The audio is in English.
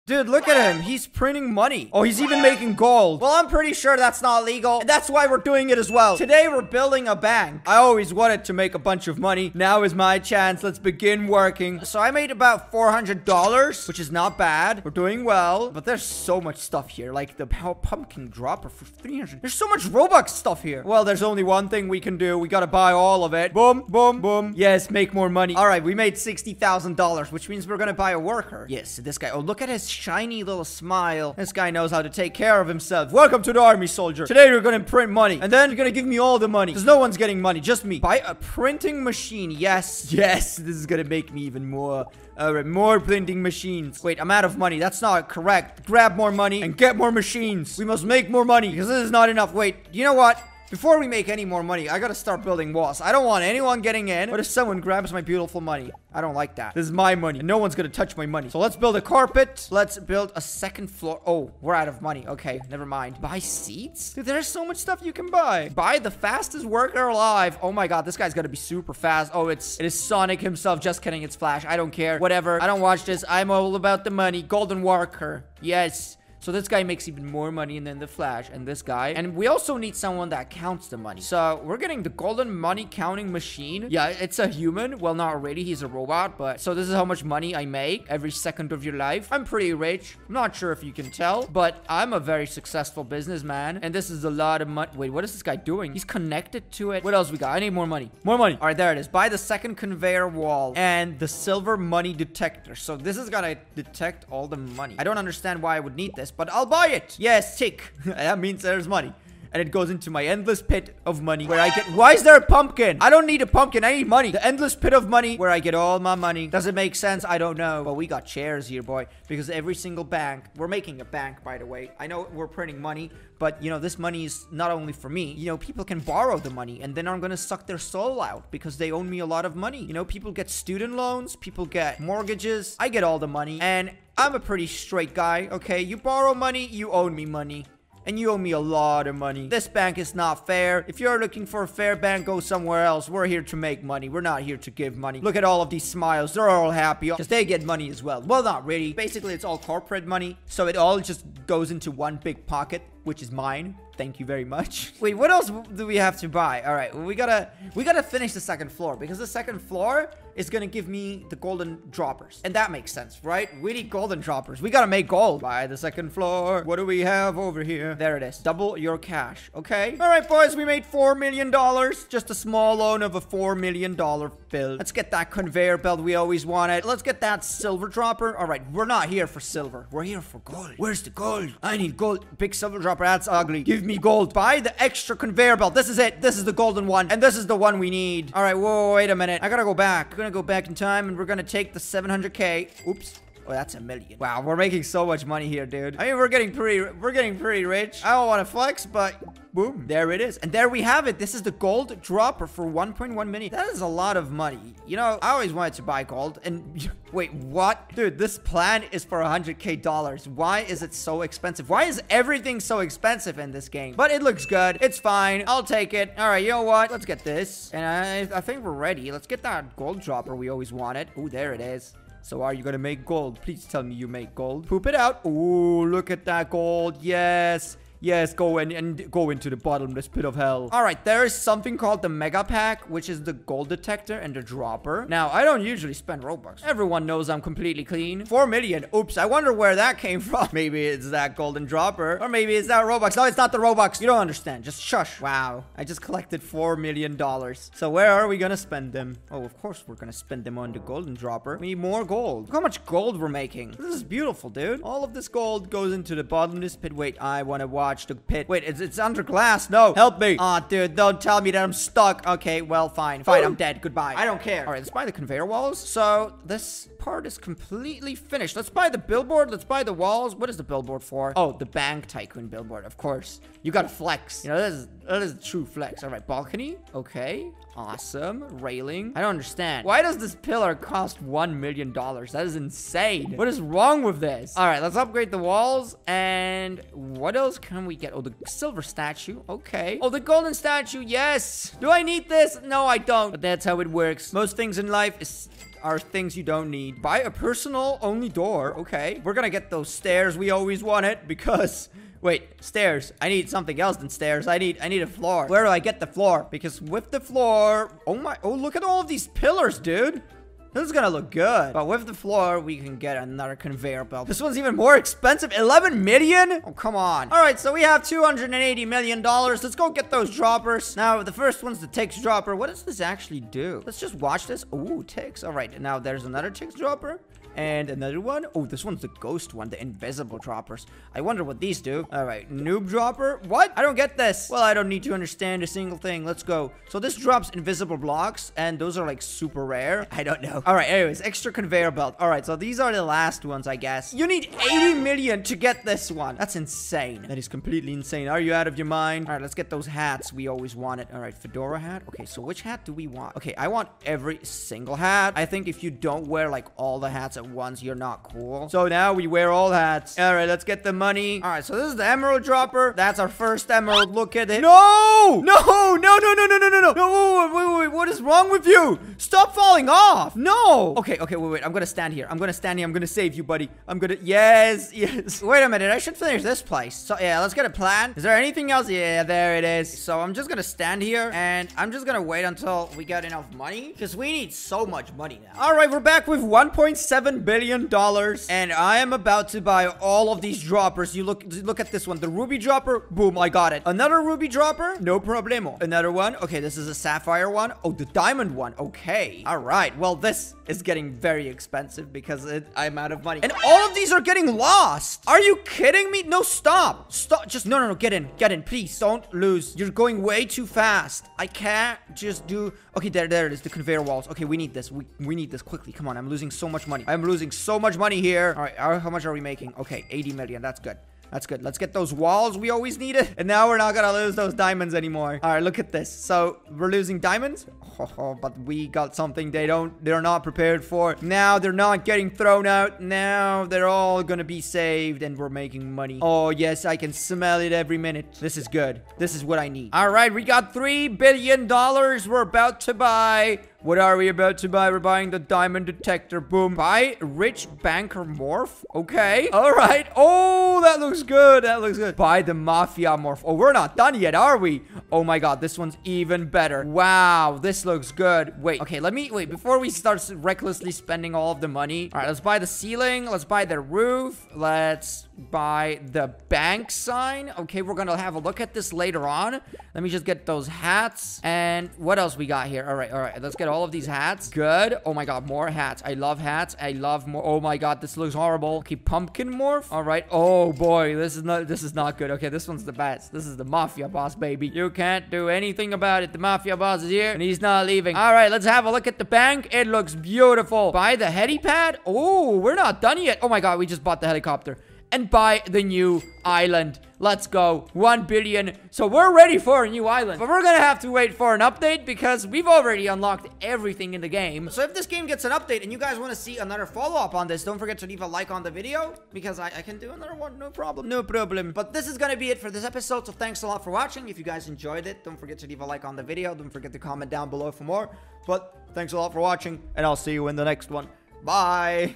Dude, look at him. He's printing money. Oh, he's even making gold. Well, I'm pretty sure that's not legal. And that's why we're doing it as well. Today, we're building a bank. I always wanted to make a bunch of money. Now is my chance. Let's begin working. So I made about $400, which is not bad. We're doing well. But there's so much stuff here. Like the pumpkin dropper for 300. There's so much Robux stuff here. Well, there's only one thing we can do. We gotta buy all of it. Boom, boom, boom. Yes, make more money. All right, we made $60,000, which means we're gonna buy a worker. Yes, this guy. Oh, look at his shiny little smile. This guy knows how to take care of himself. Welcome to the army, soldier. Today, you're gonna print money. And then you're gonna give me all the money. Because no one's getting money, just me. Buy a printing machine. Yes, yes. This is gonna make me even more. All right, more printing machines. Wait, I'm out of money. That's not correct. Grab more money and get more machines. We must make more money because this is not enough. Wait, you know what? Before we make any more money, I gotta start building walls. I don't want anyone getting in. What if someone grabs my beautiful money? I don't like that. This is my money, and no one's gonna touch my money. So let's build a carpet. Let's build a second floor. Oh, we're out of money. Okay, never mind. Buy seats? Dude, there's so much stuff you can buy. Buy the fastest worker alive. Oh my god, this guy's gonna be super fast. Oh, it is Sonic himself. Just kidding, it's Flash. I don't care. Whatever. I don't watch this. I'm all about the money. Golden worker. Yes. So this guy makes even more money than the Flash and this guy. And we also need someone that counts the money. So we're getting the golden money counting machine. Yeah, it's a human. Well, not really. He's a robot. But so this is how much money I make every second of your life. I'm pretty rich. I'm not sure if you can tell, but I'm a very successful businessman. And this is a lot of money. Wait, what is this guy doing? He's connected to it. What else we got? I need more money. More money. All right, there it is. Buy the second conveyor wall and the silver money detector. So this is gonna detect all the money. I don't understand why I would need this, but I'll buy it. Yes, tick. That means there's money. And it goes into my endless pit of money where I get... Why is there a pumpkin? I don't need a pumpkin. I need money. The endless pit of money where I get all my money. Does it make sense? I don't know. But we got chairs here, boy. Because every single bank... We're making a bank, by the way. I know we're printing money. But, you know, this money is not only for me. You know, people can borrow the money. And then I'm going to suck their soul out. Because they owe me a lot of money. You know, people get student loans. People get mortgages. I get all the money. And I'm a pretty straight guy, okay? You borrow money, you owe me money. And you owe me a lot of money. This bank is not fair. If you're looking for a fair bank, go somewhere else. We're here to make money. We're not here to give money. Look at all of these smiles. They're all happy because they get money as well. Well, not really. Basically, it's all corporate money. So it all just goes into one big pocket, which is mine. Thank you very much. Wait, what else do we have to buy? All right, we gotta finish the second floor because the second floor is gonna give me the golden droppers. And that makes sense, right? We need golden droppers. We gotta make gold. Buy the second floor. What do we have over here? There it is. Double your cash. Okay. All right, boys, we made $4 million. Just a small loan of a $4 million bill. Let's get that conveyor belt we always wanted. Let's get that silver dropper. All right, we're not here for silver. We're here for gold. Where's the gold? I need gold. Big silver dropper. That's ugly. Give me gold. Buy the extra conveyor belt. This is it. This is the golden one. And this is the one we need. All right, whoa, wait a minute. I gotta go back. We're gonna go back in time and we're gonna take the 700K. Oops. Oh, that's $1 million. Wow, we're making so much money here, dude. I mean, we're getting pretty rich. I don't want to flex, but boom, there it is. And there we have it. This is the gold dropper for 1.1 million. That is a lot of money. You know, I always wanted to buy gold. And wait, what? Dude, this plan is for $100K. Why is it so expensive? Why is everything so expensive in this game? But it looks good. It's fine. I'll take it. All right, you know what? Let's get this. And I think we're ready. Let's get that gold dropper we always wanted. Oh, there it is. So are you gonna make gold? Please tell me you make gold. Poop it out. Ooh, look at that gold. Yes. Yes, go and go into the bottomless pit of hell. All right, there is something called the Mega Pack, which is the gold detector and the dropper. Now, I don't usually spend Robux. Everyone knows I'm completely clean. 4 million. Oops, I wonder where that came from. Maybe it's that golden dropper. Or maybe it's that Robux. No, it's not the Robux. You don't understand. Just shush. Wow. I just collected $4 million. So where are we gonna spend them? Oh, of course we're gonna spend them on the golden dropper. We need more gold. Look how much gold we're making. This is beautiful, dude. All of this gold goes into the bottomless pit. Wait, I want to watch the pit. Wait, it's under glass. No, help me. Aw, dude, don't tell me that I'm stuck. Okay, well, fine. Fine, I'm dead. Goodbye. I don't care. All right, let's buy the conveyor walls. So this part is completely finished. Let's buy the billboard. Let's buy the walls. What is the billboard for? Oh, the Bank Tycoon billboard. Of course. You gotta flex. You know, that is a true flex. All right, balcony. Okay. Awesome. Railing. I don't understand. Why does this pillar cost $1 million? That is insane. What is wrong with this? All right, let's upgrade the walls. And what else can we get? Oh, the silver statue. Okay. Oh, the golden statue. Yes. Do I need this? No, I don't. But that's how it works. Most things in life is are things you don't need. Buy a personal only door. Okay. We're gonna get those stairs we always wanted because... Wait, stairs. I need something else than stairs. I need a floor. Where do I get the floor? Because with the floor... Oh, look at all of these pillars, dude. This is gonna look good. But with the floor, we can get another conveyor belt. This one's even more expensive. 11 million? Oh, come on. All right, so we have $280 million. Let's go get those droppers. Now, the first one's the Ticks dropper. What does this actually do? Let's just watch this. Ooh, Ticks. All right, now there's another Ticks dropper. And another one. Oh, this one's the ghost one, the invisible droppers. I wonder what these do. All right, noob dropper. What? I don't get this. Well, I don't need to understand a single thing. Let's go. So this drops invisible blocks, and those are like super rare. I don't know. All right, anyways, extra conveyor belt. All right, so these are the last ones, I guess. You need 80 million to get this one. That's insane. That is completely insane. Are you out of your mind? All right, let's get those hats we always wanted. All right, fedora hat. Okay, so which hat do we want? Okay, I want every single hat. I think if you don't wear like all the hats at once, you're not cool. So now we wear all hats. All right, let's get the money. All right, so this is the emerald dropper. That's our first emerald. Look at it. No! No! No, no, no, no, no, no, no, no. No, wait. What is wrong with you? Stop falling off. No. Okay, wait. I'm gonna stand here. I'm gonna save you, buddy. Yes. Wait a minute. I should finish this place. So, yeah, let's get a plan. Is there anything else? Yeah, there it is. So, I'm just gonna stand here, and I'm just gonna wait until we get enough money, because we need so much money now. All right, we're back with $1.7 billion, and I am about to buy all of these droppers. You look at this one, the ruby dropper. Boom, I got it. Another ruby dropper, no problemo. Another one. Okay, this is a sapphire one. Oh, the diamond one. Okay. All right. Well, this is getting very expensive because I'm out of money, and all of these are getting lost. Are you kidding me? No, stop. Just no. Get in, please. Don't lose. You're going way too fast. I can't just do. Okay, there it is. The conveyor walls. Okay, we need this. We need this quickly. Come on. I'm losing so much money. I'm losing so much money here. All right, how much are we making? Okay, 80 million. That's good. That's good. Let's get those walls we always needed. And now we're not gonna lose those diamonds anymore. All right, look at this. So we're losing diamonds. But we got something they're not prepared for. Now they're not getting thrown out. Now they're all gonna be saved and we're making money. Oh, yes, I can smell it every minute. This is good. This is what I need. All right, we got $3 billion. We're about to buy... What are we about to buy? We're buying the diamond detector. Boom. Buy rich banker morph. Okay. All right. Oh, that looks good. Buy the mafia morph. Oh, we're not done yet, are we? Oh my god, this one's even better. Wow, this looks good. Wait, okay, wait, before we start recklessly spending all of the money. All right, let's buy the ceiling. Let's buy the roof. Let's buy the bank sign. Okay, we're gonna have a look at this later on. Let me just get those hats. And what else we got here? All right. Let's get all of these hats. Good. Oh my god, more hats. I love hats. I love more. Oh my god, this looks horrible. Okay, pumpkin morph. All right. Oh boy, this is not good. Okay, this one's the best. This is the mafia boss, baby. You can't do anything about it. The mafia boss is here and he's not leaving. All right, let's have a look at the bank. It looks beautiful. Buy the helipad. Oh, we're not done yet. Oh my god, we just bought the helicopter. And buy the new island. Let's go. 1 billion. So we're ready for a new island. But we're gonna have to wait for an update because we've already unlocked everything in the game. So if this game gets an update and you guys want to see another follow-up on this, don't forget to leave a like on the video because I can do another one. No problem. But this is gonna be it for this episode. So thanks a lot for watching. If you guys enjoyed it, don't forget to leave a like on the video. Don't forget to comment down below for more. But thanks a lot for watching and I'll see you in the next one. Bye.